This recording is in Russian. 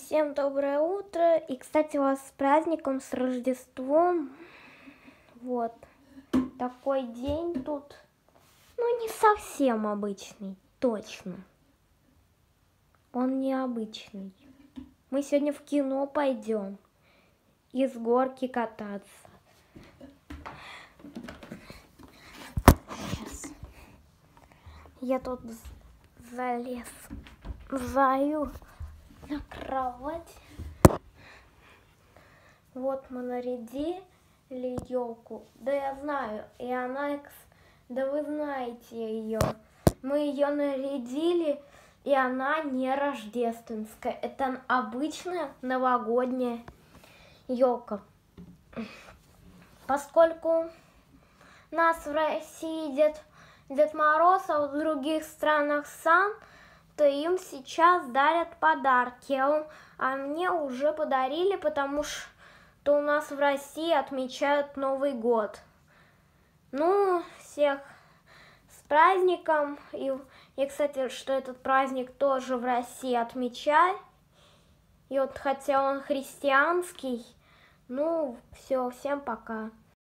Всем доброе утро. И, кстати, вас с праздником, с Рождеством. Вот такой день тут. Ну, не совсем обычный, точно. Он необычный. Мы сегодня в кино пойдем и с горки кататься. Сейчас. Я тут залезаю на кровать. Вот мы нарядили елку. Да я знаю, и она, да вы знаете ее. Мы ее нарядили, и она не рождественская. Это обычная новогодняя елка. Поскольку у нас в России Дед Мороз, а в других странах Санта, то им сейчас дарят подарки. А мне уже подарили, потому что у нас в России отмечают Новый год. Ну, всех с праздником. И, кстати, что этот праздник тоже в России отмечают. И вот хотя он христианский, ну, все, всем пока.